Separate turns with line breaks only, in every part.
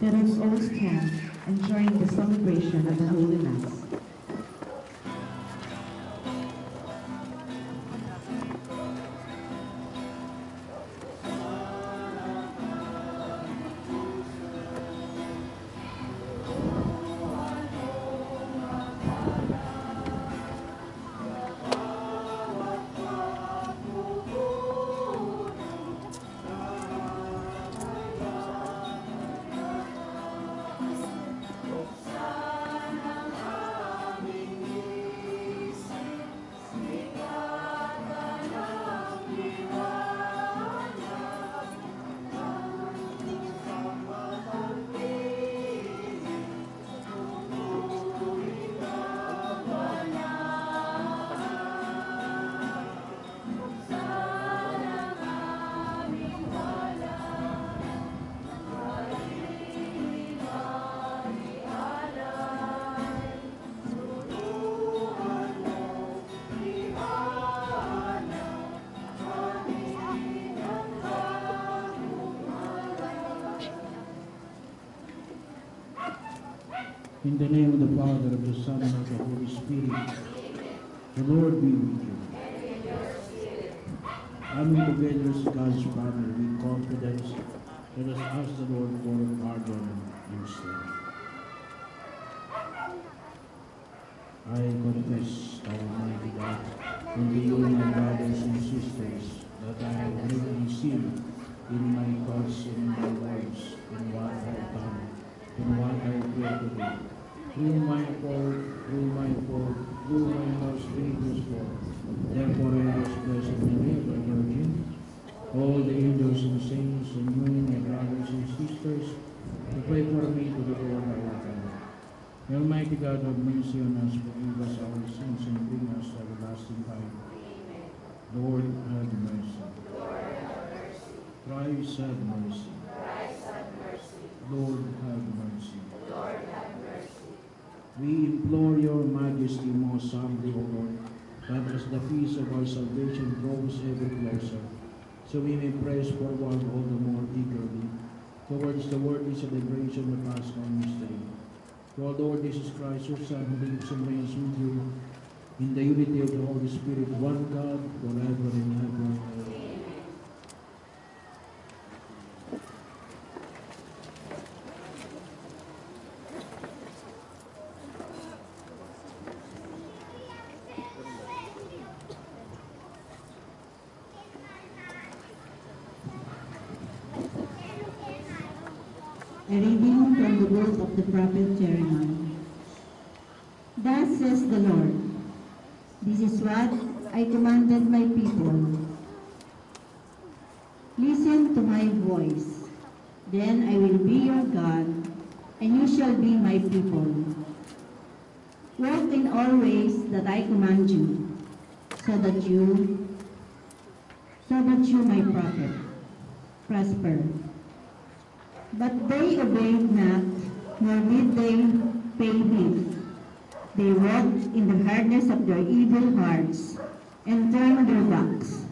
Let us all stand and join the celebration of the Holy Mass.
In the name of the Father, of the Son, and of the Holy Spirit, the Lord be with you. Coming together as God's family with confidence, let us ask the Lord for pardon and strength. I confess, Almighty God, unto you, my brothers and sisters, that I have greatly sinned in my thoughts, in my words, in what I have done, in what I failed to do. Through my most grievous fault. Therefore, I was blessed Mary, the Virgin, all the angels and saints, and you, my brothers and sisters, to pray for me to the Lord our God. May Almighty God have mercy on us, forgive us our sins, and bring us to everlasting life. Lord, have mercy. Christ, have mercy. Lord, have mercy. We implore your majesty most humbly, O Lord, that as the feast of our salvation draws ever closer, so we may press forward all the more eagerly towards the worthy celebration of the Paschal mystery. For our Lord Jesus Christ, your Son, who lives and reigns with you in the unity of the Holy Spirit, one God, forever and ever.
A reading from the book of the prophet Jeremiah. Thus says the Lord, this is what I commanded my people. Listen to my voice, then I will be your God, and you shall be my people. Walk in all ways that I command you, so that you, my prophet, prosper. But they obeyed not, nor did they pay heed. They walked in the hardness of their evil hearts, and turned their backs,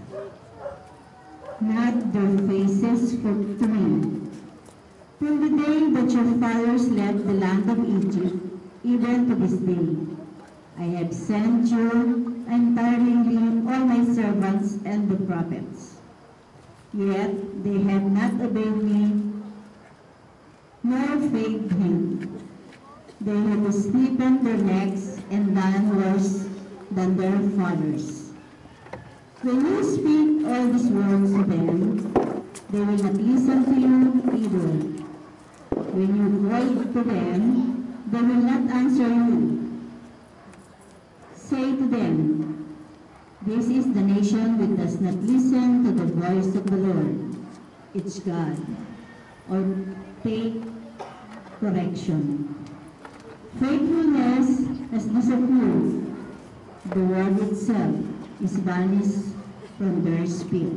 not their faces to me. From the day that your fathers left the land of Egypt, even to this day, I have sent you entirely all my servants and the prophets. Yet they have not obeyed me, nor faith him. They have stiffened their necks and done worse than their fathers. When you speak all these words to them, they will not listen to you either. When you call to them, they will not answer you. Say to them, this is the nation which does not listen to the voice of the Lord, its God, or take correction. Faithfulness has disapproved. The word itself is vanished from their speech.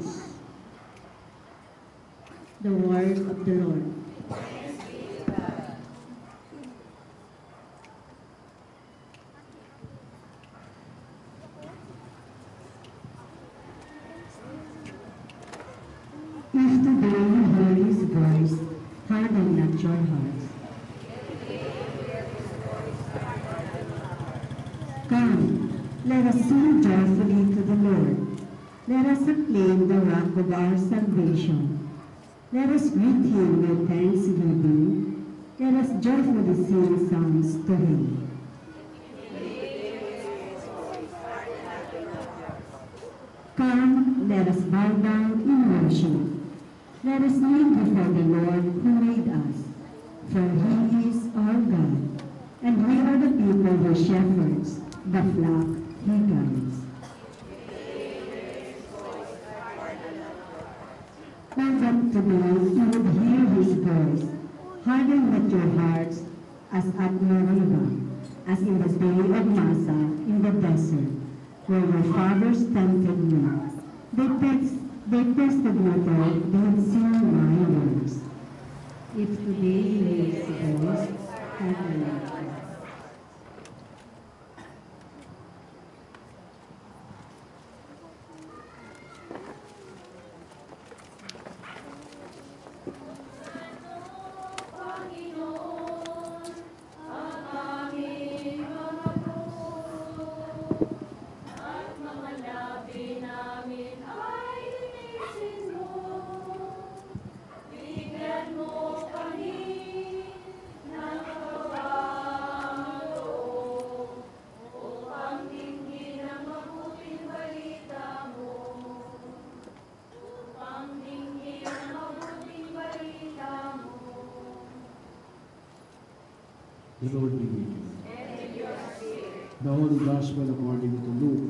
The word of the Lord. If today you hear his voice, harden not your hearts, Let us sing joyfully to the Lord. Let us acclaim the rock of our salvation. Let us greet him with thanksgiving. Let us joyfully sing songs to him. Come, let us bow down in worship. Let us kneel before the Lord who made us. For he is our God, and we are the people who shepherds, the flock he guides. Hold up to me, you would hear his voice. Harden not your hearts as at Meribah, as in the day of Massa in the desert, where your fathers tempted me. They tested me till they had seen my works. If today he hears his voice, harden not your hearts.
The Lord be with you. The Holy Gospel according to Luke.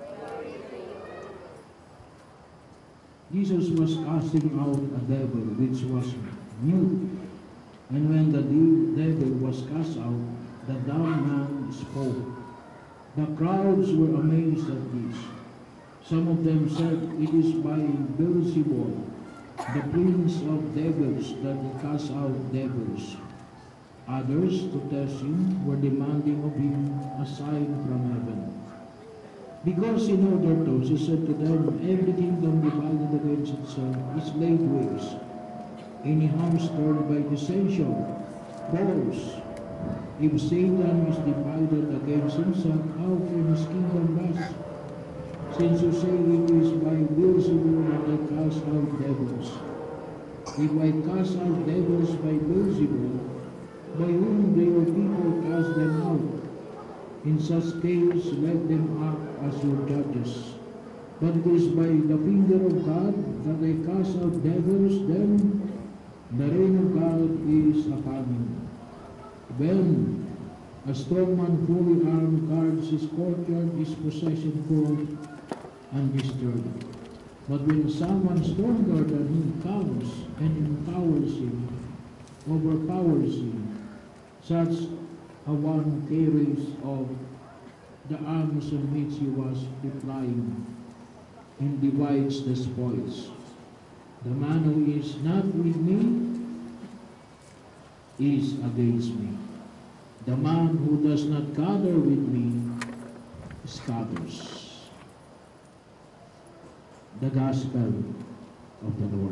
Jesus was casting out a devil which was mute. And when the devil was cast out, the dumb man spoke. The crowds were amazed at this. Some of them said, "It is by Beelzebul, the prince of devils, that he casts out devils." Others, to test him, were demanding of him a sign from heaven. Because in order to, he said to them, "Every kingdom divided against itself is laid waste. Any house turned by dissension falls. If Satan is divided against himself, how can his kingdom last? Since you say it is by Beelzebul that I cast out devils. If I cast out devils by Beelzebul, by whom do your people cast them out? In such case, let them act as your judges. But it is by the finger of God that I cast out devils, then the reign of God is upon you. When a strong man fully armed guards his courtyard, his possession full undisturbed. But when someone stronger than him comes and empowers him, overpowers him, such a one carries of the arms on which he was replying and divides the spoils. The man who is not with me is against me. The man who does not gather with me scatters. The Gospel of the Lord.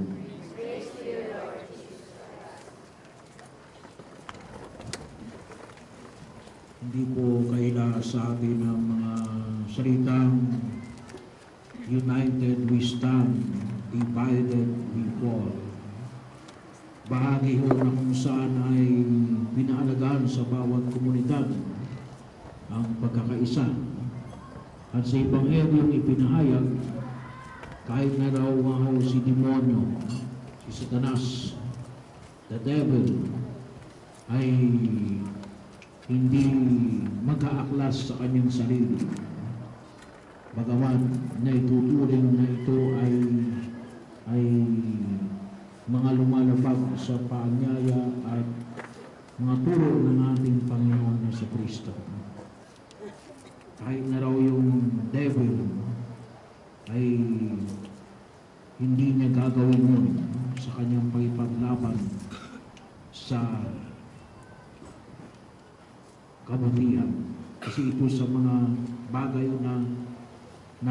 Hindi po kaila sa atin ang mga salitang united we stand, divided we fall. Bahagi ho na kung saan ay pinaalagaan sa bawat komunidad ang pagkakaisa. At sa Ebanghelyo ipinahayag, kahit na raw si demonyo, si Satanas, the devil, ay hindi mag-aaklas sa kanyang sarili. Bagaman na ituturing na ito ay mga lumalabag sa paanyaya at mga turo ng ating Panginoon na si Kristo. Kahit na raw yung devil ay hindi niya gagawin yun sa kanyang pagpaglaban sa kabutihan. Kasi ito sa mga bagay na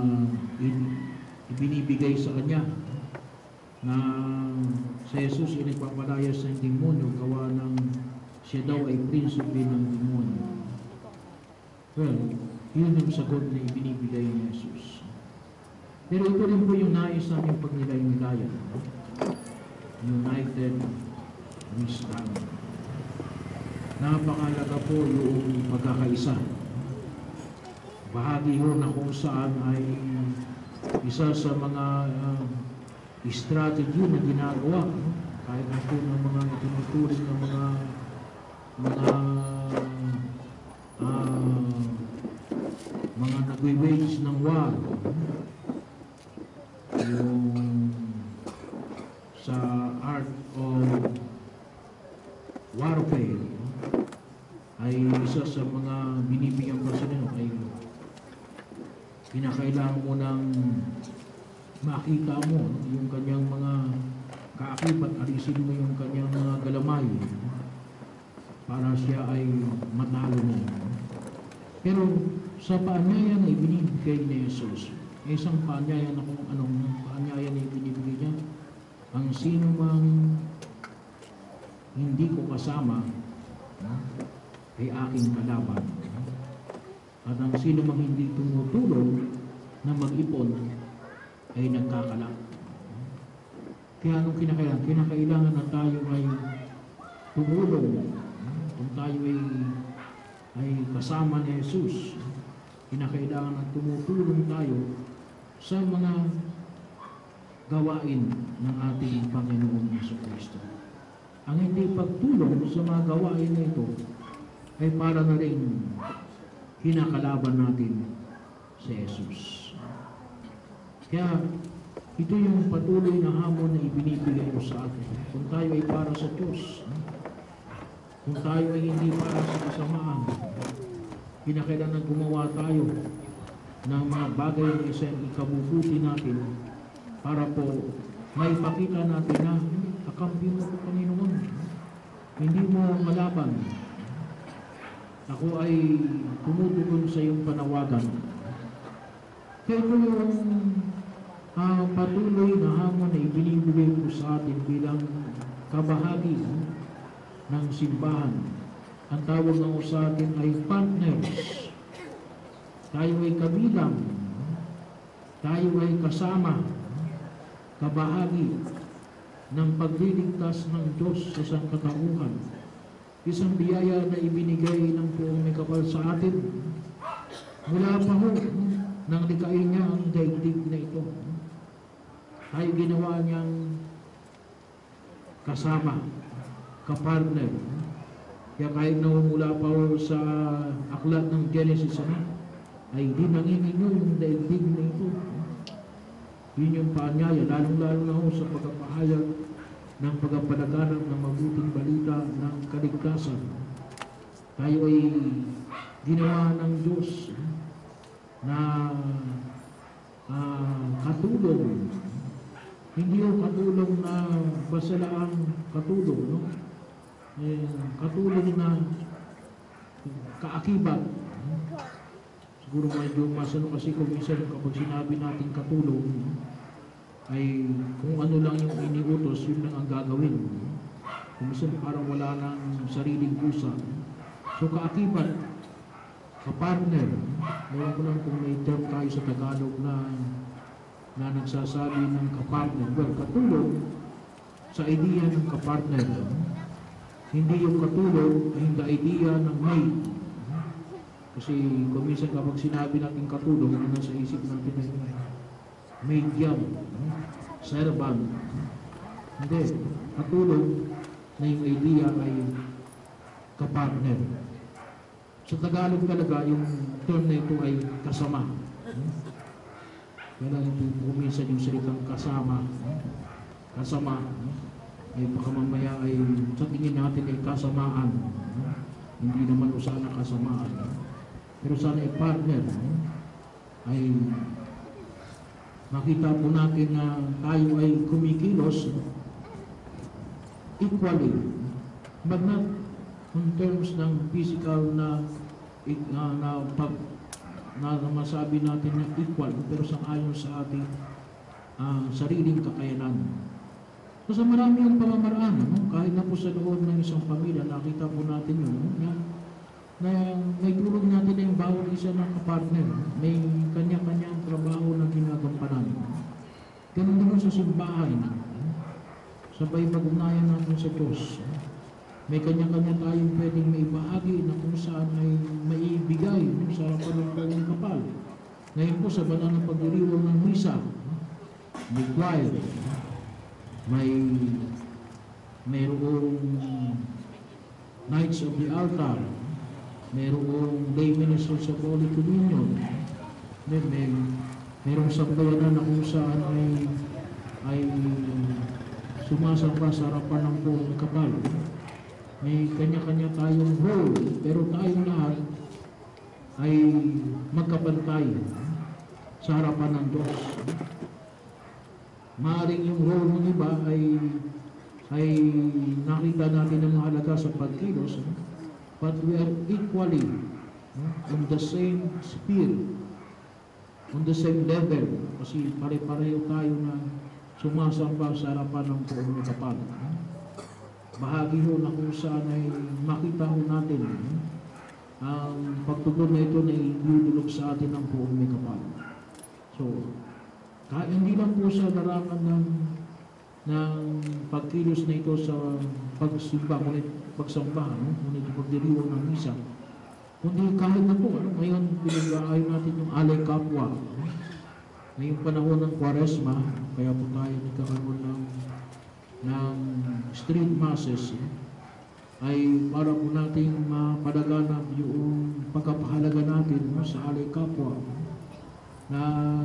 ibinibigay sa kanya na sa Jesus ay nagpapalayas ng demonyo gawa ng siya daw ay prinsipe ng demonyo. Well, Yun yung sagot na ibinibigay ni Jesus. Pero ito rin po yung nais namin pagnilay-nilayan. United we stand. Napakalaga po yung pagkakaisa. Bahagi ho na kung saan ay isa sa mga strategy na ginagawa. Kahit na po ng mga tinuturing ng mga nagwe-wage ng war. Yung sa art of warfare ay isa sa mga binibigyan ko sa nyo ay kinakailangan mo ng makita mo yung kanyang mga kaakibat, alisin mo yung kanyang mga galamay para siya ay matalo mo. Pero sa paanyaya na ibinibigay ni Jesus, isang paanyaya na kung anong paanyaya na ibinibigay niya, ang sino mang hindi ko kasama ay aking kalaban. At ang sino mang hindi tumutulong na mag-ipon ay nagkakala. Kaya anong kinakailangan? Kinakailangan na tayo ay tumulong. Kung tayo ay kasama ni Jesus, kinakailangan na tumutulong tayo sa mga gawain ng ating Panginoon Jesucristo. Ang hindi pagtulong sa mga gawain na ito ay para na rin kinakalaban natin si Jesus. Kaya ito yung patuloy na hamon na ibinibigay ko sa atin. Kung tayo ay para sa Diyos, kung tayo ay hindi para sa kasamaan, kinakailangan gumawa tayo ng mga bagay na isang ikabubuti natin para po maipakita natin na kakampi mo po, Panginoon. Hindi mo malaban. Ako ay tumutugon sa iyong panawagan. Kaya ito yung patuloy na hamon na ibinibigay ko sa atin bilang kabahagi ng simbahan. Ang tawag ng sa atin ay partners. Tayo ay kabilang. Tayo ay kasama. Kabahagi ng pagliligtas ng Diyos sa sangkatauhan. Isang biyaya na ibinigay ng Poong May Kapal sa atin. Mula pa ho, nang likain niya ang daigdig na ito. Tayo ginawa niyang kasama, kapartner. Kaya kahit mula pa ho sa aklat ng Genesis, ay di nanginginyo yung daigdig na ito. Yun yung paanyaya, lalong-lalo na ho sa pagpapahayag ng pagpapalaganap ng mabuting balita ng kaligtasan. Tayo ay ginawa ng Diyos na katulong. Hindi yung katulong na basta lang katulong, no? Katulong na kaakibat. Siguro medyo masano kasi kung minsan kapag sinabi natin katulong, ay kung ano lang yung iniutos, yun lang ang gagawin. Kung minsan parang wala nang sariling pusa. So kaakibat, kapartner, ewan ko lang kung may term tayo sa Tagalog na nagsasabi ng kapartner. Well, katulong sa idea ng kapartner. Hindi yung katulong ay hindi idea ng mate. Kasi kung minsan kapag sinabi natin katulong, ano nasa isip natin ay mate yan, servant. Hindi, katulong na yung idea ay kapartner. Sa Tagalog talaga, yung term na ito ay kasama. Kaya ito minsan yung salitang kasama. Kasama. Ay baka mamaya ay sa tingin natin ay kasamaan. Hindi naman o sana kasamaan. Pero sana ay partner. Ay makita po natin na tayo ay kumikilos equally. But not in terms ng physical na masabi natin na equal, pero sang-ayon sa ating sariling kakayanan. So, sa marami ang pamamaraan, kahit na po sa loob ng isang pamilya, nakita po natin yun, na may tulong natin na yung bawat isa ng kapartner. May kanya-kanyang trabaho na ginagampanan. Ganun naman sa simbahan. Sabay pag-unayan natin sa Diyos. May kanya-kanya tayong pwedeng may bahagi na kung saan ay maibigay sa harapan ng kapal. Ngayon po sa banal ng pagdiriwang ng misa, may choir, mayroong Knights of the Altar, mayroong lay ministers of Holy Communion, mayroong sambayanan na kung saan ay sumasamba sa harapan ng buong kapal. May kanya-kanya tayong role, pero tayong lahat ay magkapantay sa harapan ng Diyos. Maaaring yung role ng iba ay nakita natin ang mahalaga sa pagkilos, but we are equally on the same sphere, on the same level, kasi pare-pareho tayo na sumasamba sa harapan ng buong kapal. Bahagi ho na kung saan ay makita ho natin ang pagtugon na ito na idudulog sa atin ng buong may kapal. So, hindi lang po sa larangan ng pagkilos na ito sa pagsimba, ngunit pagsamba, ngunit pagdiriwang ng misa, kundi kahit na po, ngayon pinag-aayon natin yung alay kapwa. Ngayong panahon ng Kwaresma, kaya po tayo nagkakaroon ng street masses, ay para po nating mapadaganap yung pagkapahalaga natin sa alay kapwa na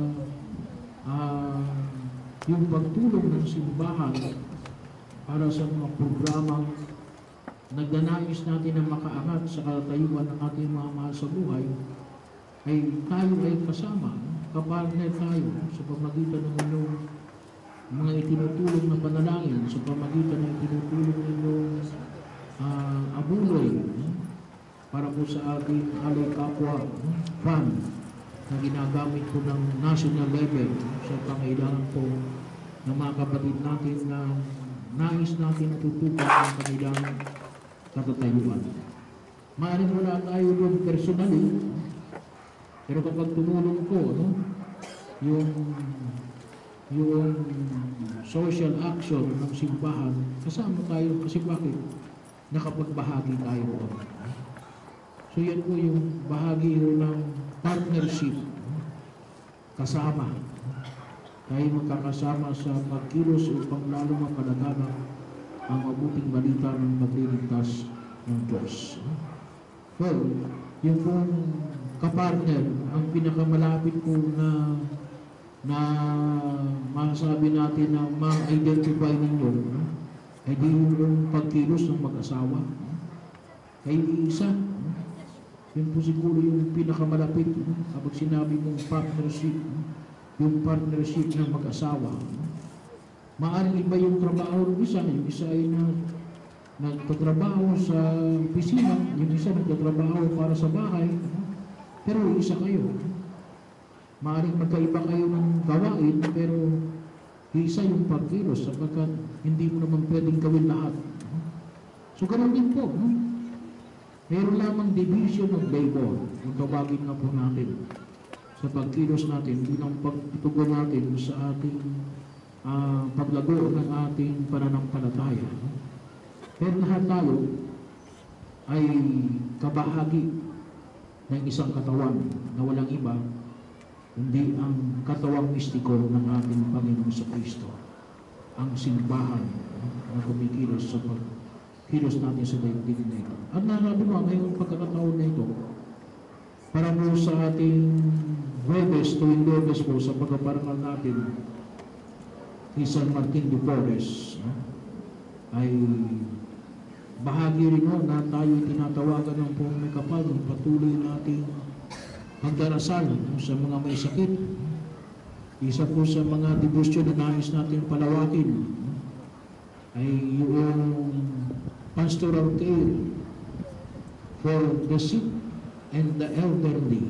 yung pagtulong ng simbahan para sa mga programang nagnanais natin na makaangat sa katayuan ng ating mga mahal sa buhay, ay tayo ay kasama, kapartner tayo sa pamagitan ng inyong mga itinutulong na panalangin, sa pamagitan ng itinutulong ninyong abuloy para po sa ating alay kapwa fund na ginagamit po ng national level sa pangailangan po ng mga kapatid natin na nais natin natutupan ang kanilang katatayuan. Maaaring wala tayo doon personally, pero kapag tumulong po, yung social action ng simbahan, kasama tayo kasi bakit? Nakapagbahagi tayo roon. So yan po yung bahagi ng partnership, kasama. Tayo magkakasama sa pagkilos upang lalo mapalaganap ang mabuting balita ng pagliligtas ng Diyos. Well, yung pong kapartner, ang pinakamalapit po na masabi natin na ma-identify ninyo, ay di yung pagkilos ng mag-asawa. Kayo isa. Yun po siguro yung pinakamalapit kapag sinabi mong partnership, yung partnership ng mag-asawa. Maaaring iba yung trabaho ng isa, yung isa ay nagtatrabaho sa opisina, yung isa nagtatrabaho para sa bahay, pero isa kayo. Maaaring magkaiba kayo ng gawain, pero isa yung pagkilos sapagkat hindi mo naman pwedeng gawin lahat. So ganoon din po, meron lamang division of labor, yung tawagin nga po natin sa pagkilos natin, bilang pagtugon natin sa ating paglago ng ating pananampalataya. Pero lahat tayo ay kabahagi ng isang katawan na walang iba, hindi ang katawang mistiko ng ating Panginoon sa Kristo, ang simbahan na kumikilos sa pagkilos natin sa daigdig na ito. At narabi mo, ngayong pagkakataon na ito, para mo sa ating Huwebes, tuwing Huwebes po, sa pagkaparangal natin ni San Martin de Porres, ay bahagi rin mo na tayo tinatawagan ng pong may kapal ng patuloy nating magdarasal sa mga may sakit. Isa po sa mga debosyon na nais natin palawakin ay yung pastoral care for the sick and the elderly.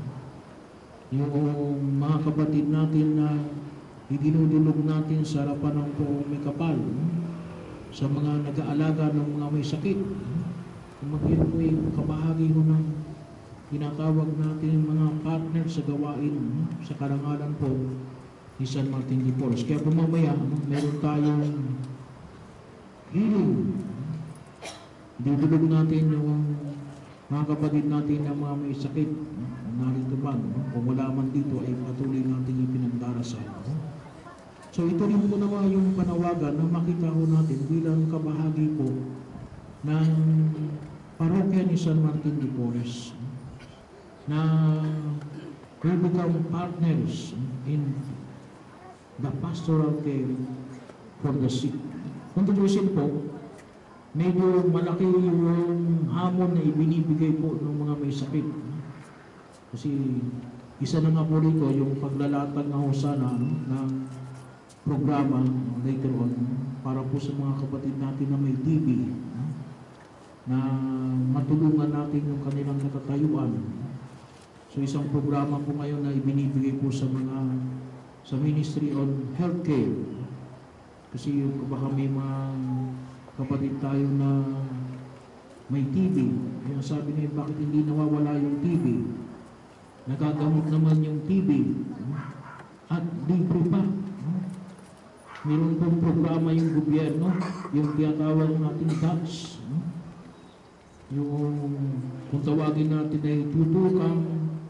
Yung mga kapatid natin na idinudulog natin sa harapan ng poong may kapal, sa mga nag-aalaga ng mga may sakit, Magyan po ay kabahagi ho ng tinatawag natin mga partner sa gawain sa karangalan po ni San Martin de Porres. Kaya po mamaya, meron tayong healing. Dudulog natin yung mga kapatid natin na mga may sakit. Narito man, kung wala man dito ay patuloy natin ipinagdarasal. So ito rin po naman yung panawagan na makita ho natin bilang kabahagi po ng parokya ni San Martin de Porres na we become partners in the pastoral care for the sick. Kung tutusin po, medyo malaki yung hamon na ibinibigay po ng mga may sakit. Kasi isa na nga po rito yung paglalatag na hosana ng programa later on para po sa mga kapatid natin na may TB na matulungan natin yung kanilang natatayuan. So isang programa po ngayon na ibinibigay po sa Ministry on Healthcare. Kasi baka may mga kapatid tayo na may TB. Kaya sabi ngayon, bakit hindi nawawala yung TB? Nagagamot naman yung TB. At libre pa. Meron pong programa yung gobyerno, yung tinatawag natin DAX. Yung kung tawagin natin ay tutukang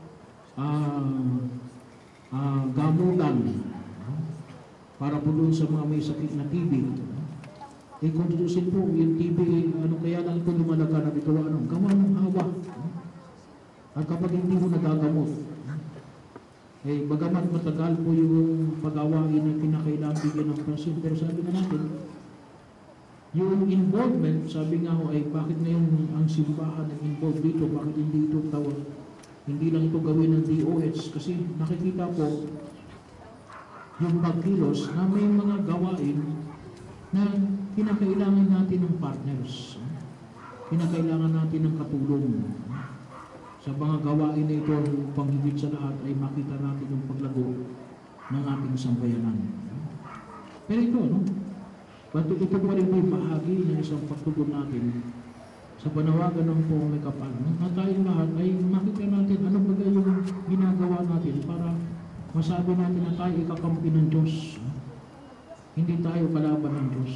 gamutan para po doon sa mga may sakit na TB. Eh kung tutusin po, yung TB, ano kaya lang ito lumalaga na ito, gawa ng hawa. At kapag hindi mo nagagamot, eh bagamat matagal po yung pag-awain na kinakailangan bigyan ng pansin, pero sabi na natin, yung involvement, sabi nga ho ay bakit ngayon ang simbahan ang involved dito, bakit hindi ito tawag, hindi lang ito gawin ng DOH, kasi nakikita po yung pagkilos na may mga gawain na kinakailangan natin ng partners, kinakailangan natin ng katulong. Sa mga gawain na ito, upang higit sa lahat ay makita natin yung paglago ng ating sambayanan. Pero ito, ito pa rin may bahagi ng isang pagtugon natin sa panawagan ng po may kapal. Na tayong lahat ay makita natin ano ba yung ginagawa natin para masabi natin na tayo ikakampi ng Diyos. Hindi tayo kalaban ng Diyos.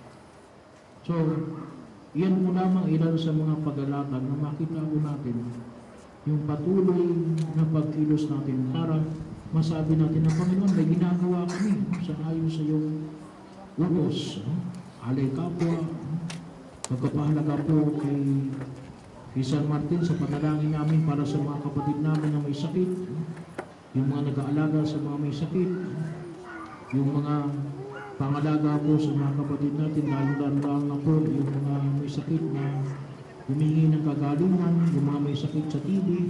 So, yan po lamang ilan sa mga pag-alatag na makita po natin yung patuloy na pagkilos natin para masabi natin na Panginoon, may ginagawa kami sa ayon sa iyong utos. Alay kapwa, magkapahalaga po kay San Martin sa panalangin namin para sa mga kapatid namin na may sakit, yung mga nag-aalaga sa mga may sakit, yung mga pangalaga po sa mga kapatid natin, lalo-lalo na po yung mga may sakit na humingi ng kagalingan, yung mga may sakit sa TB,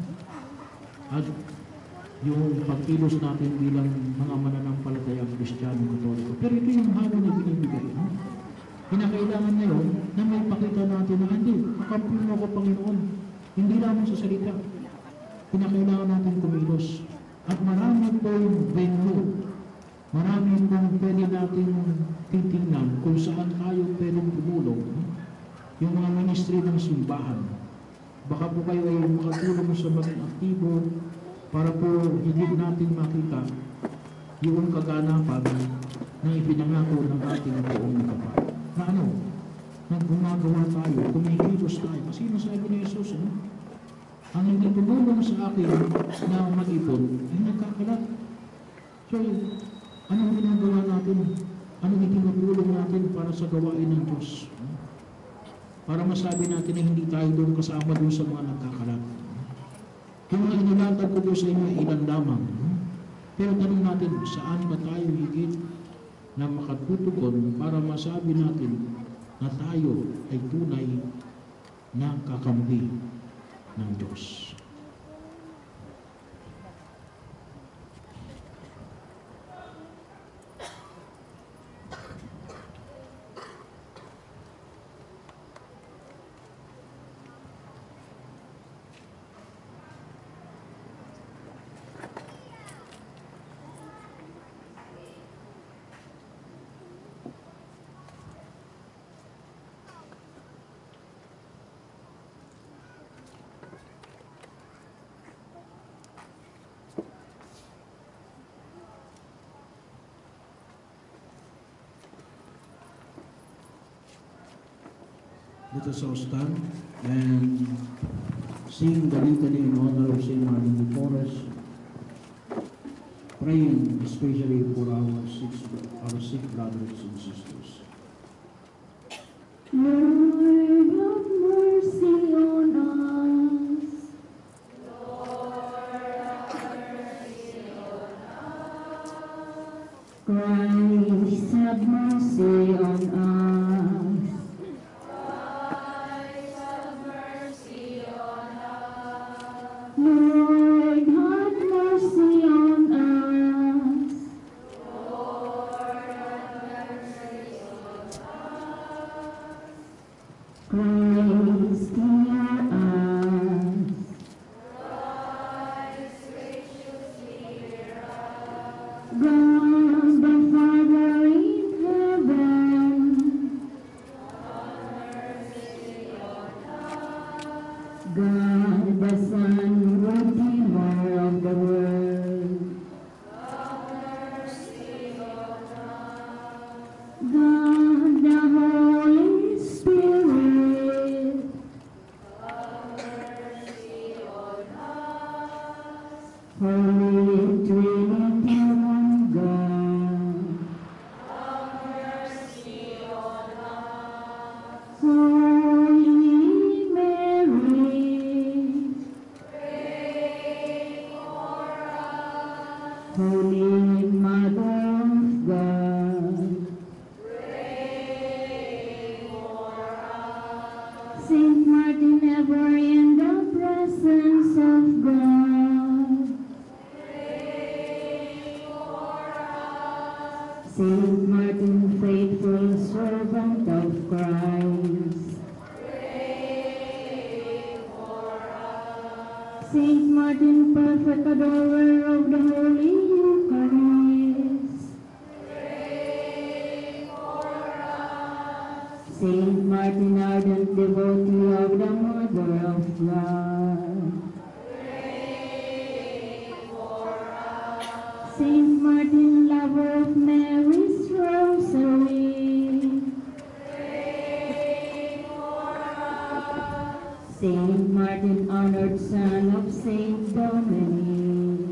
at yung pagkilos natin bilang mga mananampalatayang Kristiyano Katoliko. Pero ito yung hamon na binibigay. Kinakailangan ngayon na may pakita natin na hindi, kakampi mo ako Panginoon. Hindi lamang sa salita. Kinakailangan natin kumilos. At marami po yung venue. Marami pong pwede natin titingnan kung saan tayo pwedeng tumulong. Yung mga ministry ng simbahan. Baka po kayo ay makatulong sa maging aktibo para po higit natin makita yung kaganapan na ipinangako ng ating buong kapal. Na ano? Na gumagawa tayo, kumikilos tayo. Kasi nasabi ni Jesus, ang hindi tumulong sa akin na mag-ipon, ay nagkakalat. So, anong ginagawa natin? Anong itinutulong natin para sa gawain ng Diyos? Para masabi natin na hindi tayo doon kasama doon sa mga nagkakalat. Yung mga inilatag ko doon sa inyo ay ilan lamang. Pero tanong natin, saan ba tayo higit na makatutugon para masabi natin na tayo ay tunay na kakampi ng Diyos. Let us all stand and sing the litany in honor of Saint Martin de Porres, praying especially for our sick brothers and sisters.
Lord, have mercy on us. Christ, have mercy on us. Lord, have mercy on us. Christ, hear us. God the Father in heaven, God the Son, Redeemer of the world, God the Holy Spirit, Holy Trinity, one God, Holy Mary, Holy Mother of God, Saint Martin, ever in the presence of God, Saint Martin, faithful servant of Christ, Saint Martin, perfect adorer of the Holy Eucharist, Saint Martin, ardent devotee of the Mother of God, Saint Martin, lover of Mary's Rosary, Saint Martin, honored son of Saint Dominic,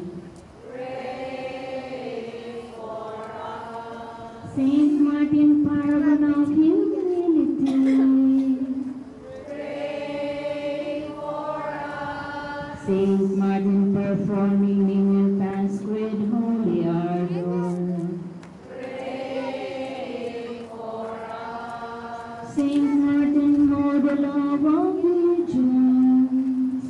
Saint Martin, paragon of humility, Saint Martin, performing menial tasks with holy ardor, Saint Martin, model of obedience,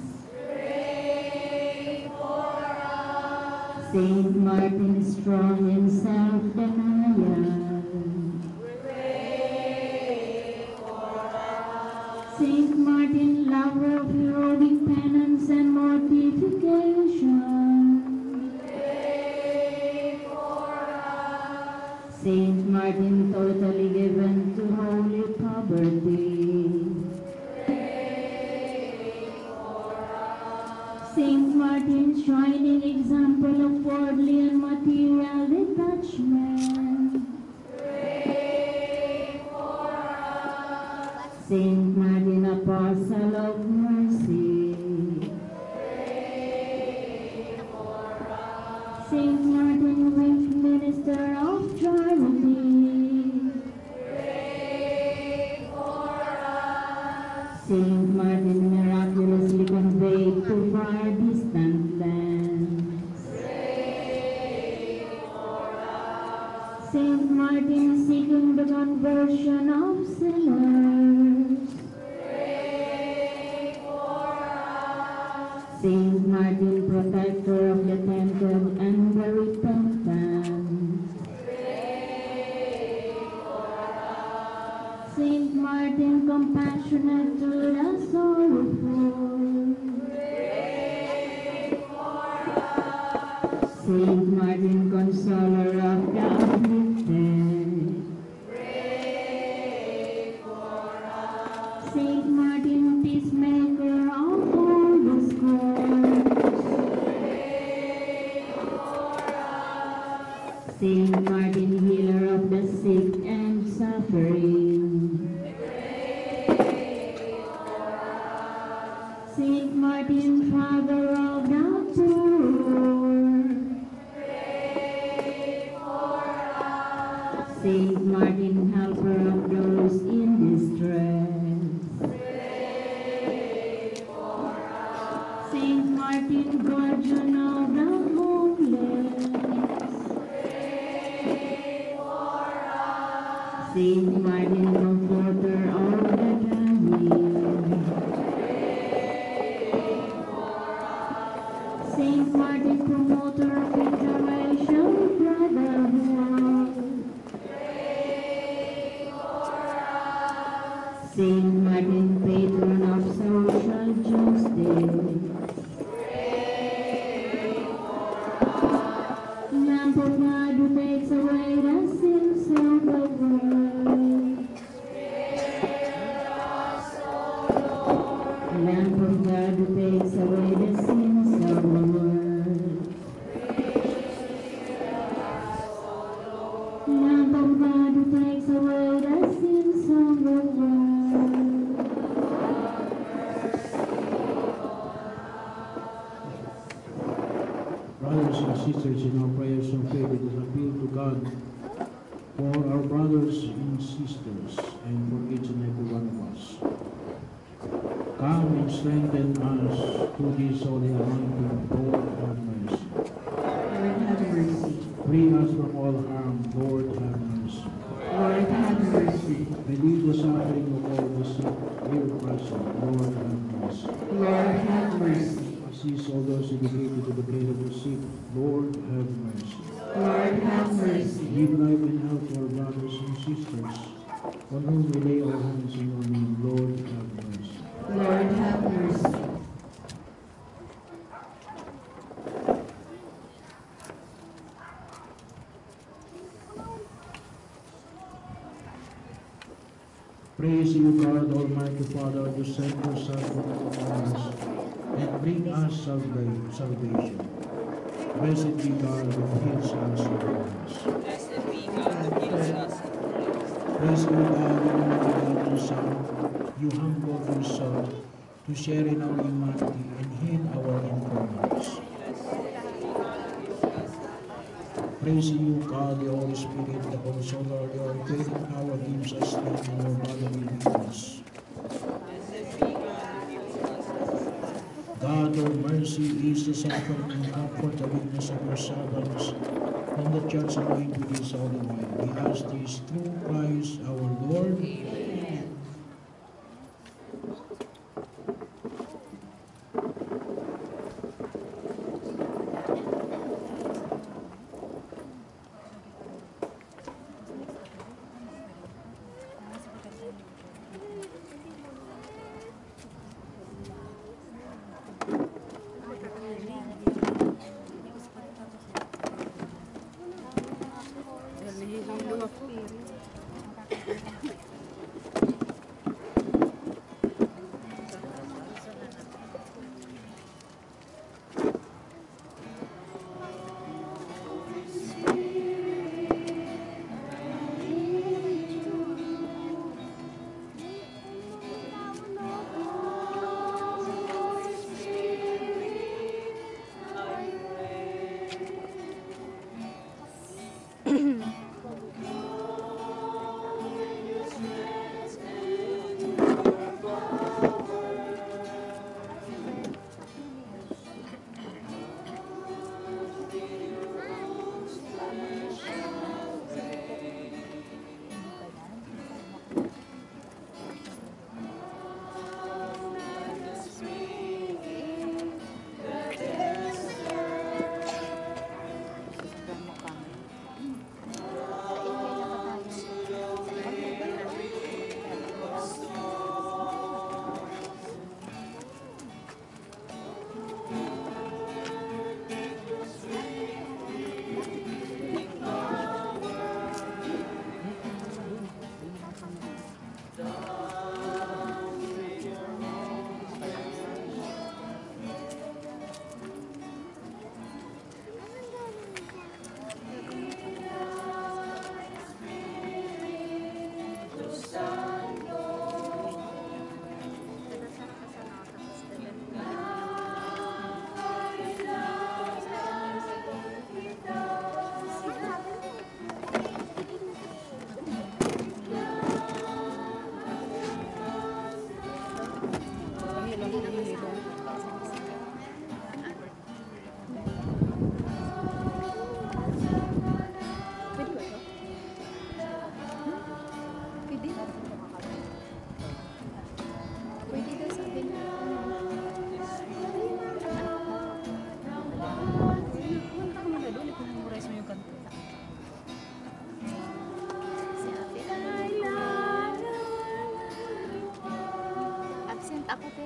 Saint Martin, strong in self-denial, Saint Martin, lover of heroic penance and mortification, Saint Martin, totally given to holy poverty, Saint Martin, shining example of worldly and material detachment, Saint Martin, apostle of mercy, Saint Martin, weak minister of charity, Saint Martin, miraculously conveyed to far distant lands, Saint Martin, seeking the conversion of sinners, Saint Martin, protector of the tempted and the repentant, Saint Martin, compassionate to the sorrowful, Saint Martin, consoler of the afflicted, Saint Martin, peacemaker of all the scores, Saint Martin, healer of the sick and suffering, Martin, father of the poor. Saint Martin, helper of those in distress. Saint Martin, guardian of the homeless. Saint Martin, comforter of the dying. Saint Martin, promoter of interracial brotherhood. Saint Martin, patron of social justice. Lamp of God who takes away the sins of the world. Lamp of God who takes away the sins of the world. Lamp of God who takes away the sins of the world.
Brothers and sisters, in our prayers of faith, let us appeal to God for our brothers and sisters and for each and every one of us. Come and strengthen us through this holy anointing. Lord, have mercy.
Lord, have mercy.
Free us from all harm. Lord, have mercy.
Lord, have mercy.
Relieve the suffering of all the sick here present. Lord, have mercy.
Lord, have mercy.
Assist all those dedicated to the care of the sick. Lord, have mercy.
Lord, have mercy.
Give life and health to our brothers and sisters, on whom we lay our hands in your name. Lord, have mercy.
Lord, have mercy.
Praise you, God, Almighty Father, you sent yourself upon us and bring us salvation. Blessed be God who heals us and us.
Blessed be God who heals us.
Praise you, God, you humbled yourself. You humbled yourself to share in our humanity and heal our infirmities. Praise you, God, the Holy Spirit, the Consoler, your unfailing power gives us strength in our bodily weakness. God, your mercy is the center and comfort the weakness of your servants, whom the church anoint with his holy wine. We ask this through Christ our Lord.
Amen.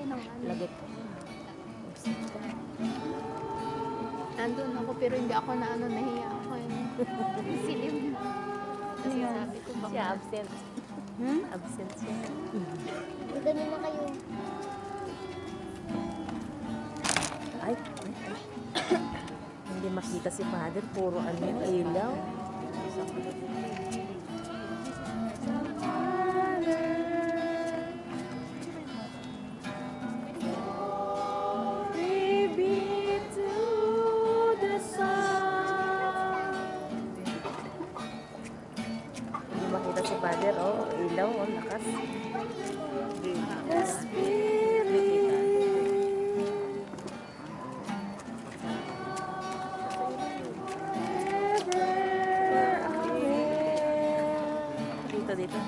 ng ano.
Lagot.
Nandun ako pero hindi ako na ano, nahiya ako yun. Silim. Kasi sabi ko baka.
Siya absent. Absent siya.
Magdami na kayo.
Ay, ay, ay. Hindi makita si Father. Puro ano yung ilaw. Baby to the sun. Hindi makita si Father. Oh, ilaw. Oh, lakas. The Spirit. Dito, dito.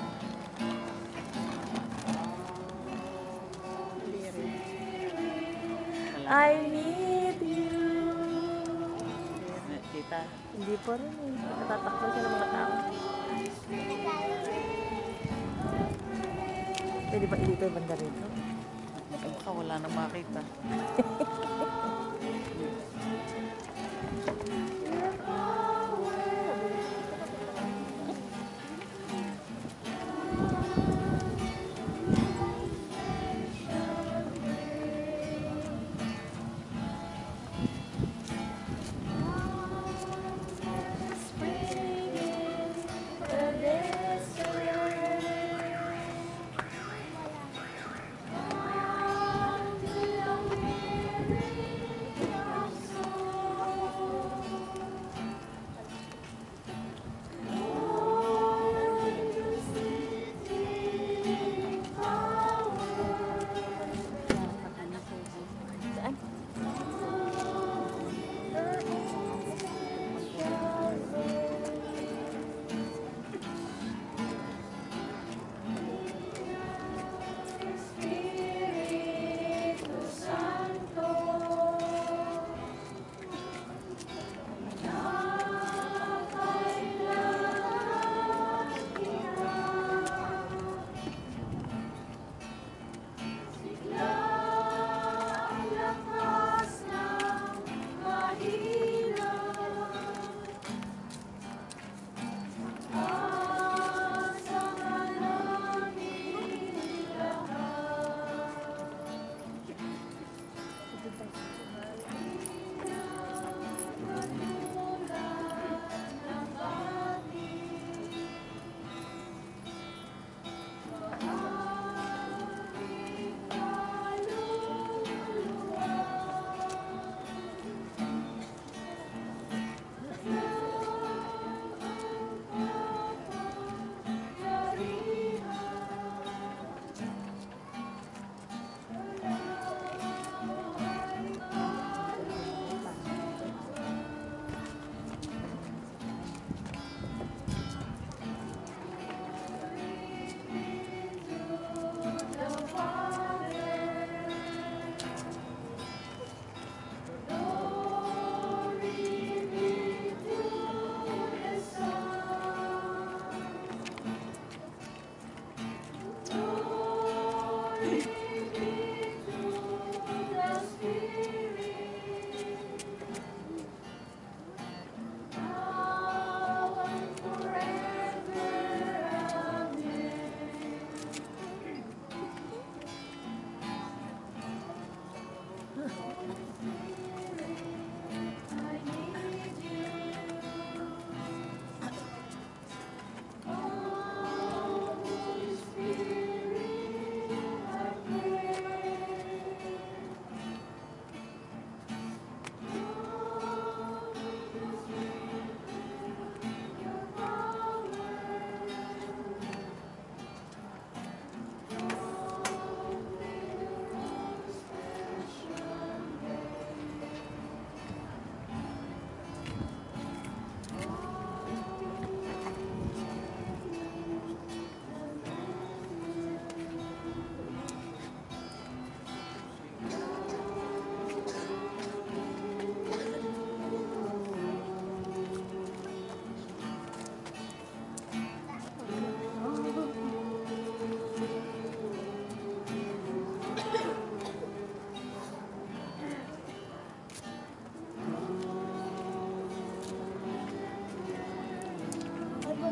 I need you.
Tita.
Hindi pa rin eh. Natatakbo siya ng mga tao. Pwede ba dito yung banda rito?
Baka wala nang makita.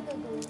dito doon.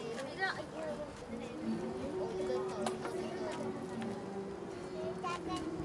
Ay,